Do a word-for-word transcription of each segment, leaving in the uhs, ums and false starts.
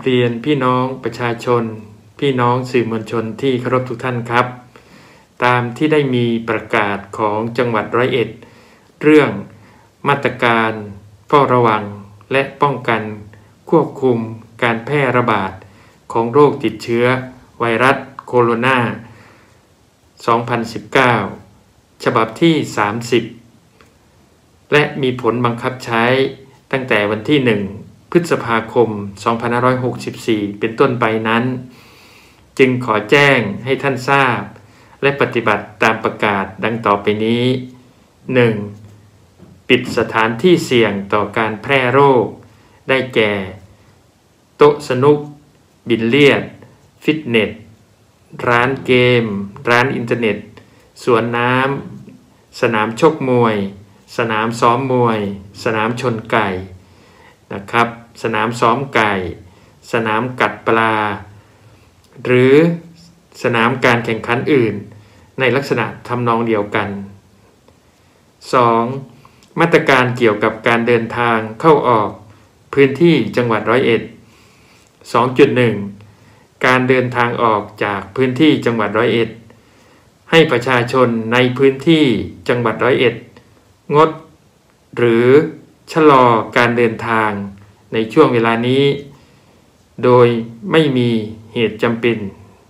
เรียนพี่น้องประชาชนพี่น้องสื่อมวลชนที่เคารพทุกท่านครับตามที่ได้มีประกาศของจังหวัดร้อยเอ็ดเรื่องมาตรการเฝ้าระวังและป้องกันควบคุมการแพร่ระบาดของโรคติดเชื้อไวรัสโคโรนา สองพันสิบเก้า ฉบับที่ สามสิบ และมีผลบังคับใช้ตั้งแต่วันที่ หนึ่ง พฤษภาคม สองพันห้าร้อยหกสิบสี่ เป็นต้นไปนั้นจึงขอแจ้งให้ท่านทราบและปฏิบัติตามประกาศดังต่อไปนี้ หนึ่ง. ปิดสถานที่เสี่ยงต่อการแพร่โรคได้แก่โต๊ะสนุกบิลเลียดฟิตเนสร้านเกมร้านอินเทอร์เน็ตสวนน้ำสนามชกมวยสนามซ้อมมวยสนามชนไก่นะครับสนามซ้อมไก่สนามกัดปลาหรือสนามการแข่งขันอื่นในลักษณะทำนองเดียวกัน สอง. มาตรการเกี่ยวกับการเดินทางเข้าออกพื้นที่จังหวัดร้อยเอ็ด สองจุดหนึ่ง การเดินทางออกจากพื้นที่จังหวัดร้อยเอ็ดให้ประชาชนในพื้นที่จังหวัดร้อยเอ็ดงดหรือชะลอการเดินทางในช่วงเวลานี้โดยไม่มีเหตุจำเป็น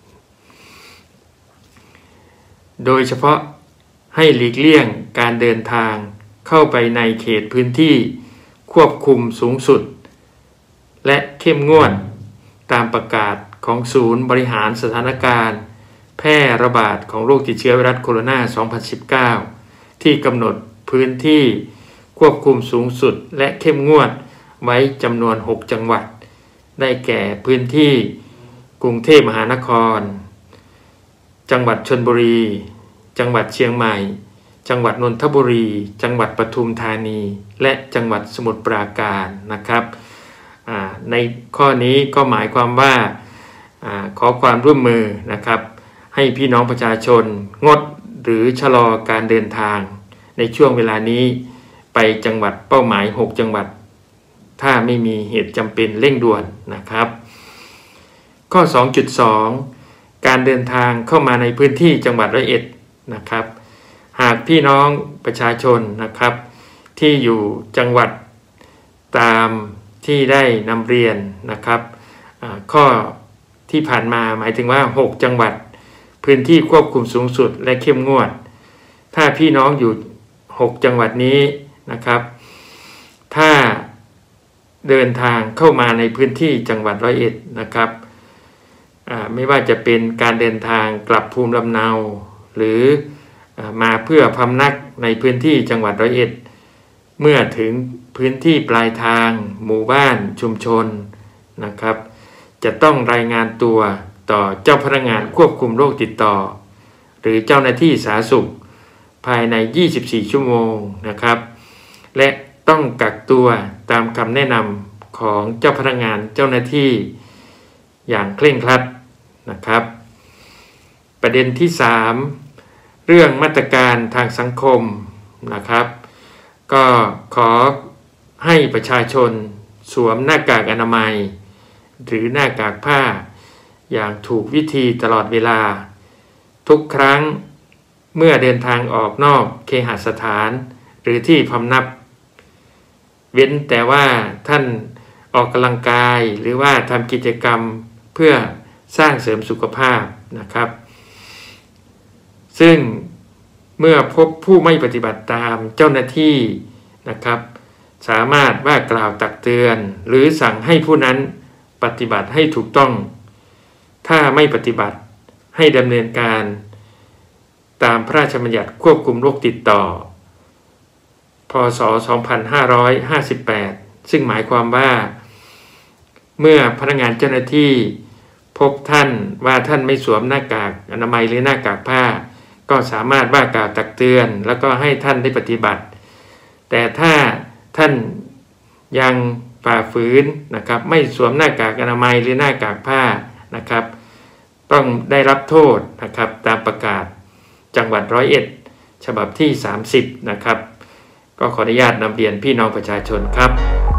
โดยเฉพาะให้หลีกเลี่ยงการเดินทางเข้าไปในเขตพื้นที่ควบคุมสูงสุดและเข้มงวดตามประกาศของศูนย์บริหารสถานการณ์แพร่ระบาดของโรคติดเชื้อไวรัสโคโรนา สองพันสิบเก้า ที่กำหนดพื้นที่ควบคุมสูงสุดและเข้มงวดไว้จำนวนหกจังหวัดได้แก่พื้นที่กรุงเทพมหานครจังหวัดชลบุรีจังหวัดเชียงใหม่จังหวัดนนทบุรีจังหวัดปทุมธานีและจังหวัดสมุทรปราการนะครับในข้อนี้ก็หมายความว่าขอความร่วมมือนะครับให้พี่น้องประชาชนงดหรือชะลอการเดินทางในช่วงเวลานี้ไปจังหวัดเป้าหมายหกจังหวัดถ้าไม่มีเหตุจำเป็นเร่งด่วนนะครับข้อ สองจุดสอง การเดินทางเข้ามาในพื้นที่จังหวัดร้อยเอ็ดนะครับหากพี่น้องประชาชนนะครับที่อยู่จังหวัดตามที่ได้นำเรียนนะครับข้อที่ผ่านมาหมายถึงว่าหกจังหวัดพื้นที่ควบคุมสูงสุดและเข้มงวดถ้าพี่น้องอยู่หกจังหวัดนี้นะครับถ้าเดินทางเข้ามาในพื้นที่จังหวัดร้อยเอ็ดนะครับไม่ว่าจะเป็นการเดินทางกลับภูมิลำเนาหรือมาเพื่อพำนักในพื้นที่จังหวัดร้อยเอ็ดเมื่อถึงพื้นที่ปลายทางหมู่บ้านชุมชนนะครับจะต้องรายงานตัวต่อเจ้าพนักงานควบคุมโรคติดต่อหรือเจ้าหน้าที่สาธารณสุขภายในยี่สิบสี่ชั่วโมงนะครับและต้องกักตัวตามคำแนะนำของเจ้าพนักงานเจ้าหน้าที่อย่างเคร่งครัดนะครับประเด็นที่สามเรื่องมาตรการทางสังคมนะครับก็ขอให้ประชาชนสวมหน้ากากอนามัยหรือหน้ากากผ้าอย่างถูกวิธีตลอดเวลาทุกครั้งเมื่อเดินทางออกนอกเคหสถานหรือที่พำนักเว้นแต่ว่าท่านออกกำลังกายหรือว่าทำกิจกรรมเพื่อสร้างเสริมสุขภาพนะครับซึ่งเมื่อพบผู้ไม่ปฏิบัติตามเจ้าหน้าที่นะครับสามารถว่ากล่าวตักเตือนหรือสั่งให้ผู้นั้นปฏิบัติให้ถูกต้องถ้าไม่ปฏิบัติให้ดำเนินการตามพระราชบัญญัติควบคุมโรคติดต่อพ.ศ. สองพันห้าร้อยห้าสิบแปดซึ่งหมายความว่าเมื่อพนักงานเจ้าหน้าที่พบท่านว่าท่านไม่สวมหน้ากากอนามัยหรือหน้ากากผ้าก็สามารถว่ากล่าวตักเตือนแล้วก็ให้ท่านได้ปฏิบัติแต่ถ้าท่านยังฝ่าฝืนนะครับไม่สวมหน้ากากอนามัยหรือหน้ากากผ้านะครับต้องได้รับโทษนะครับตามประกาศจังหวัดร้อยเอ็ดฉบับที่สามสิบนะครับก็ขออนุญาตนำเรียนพี่น้องประชาชนครับ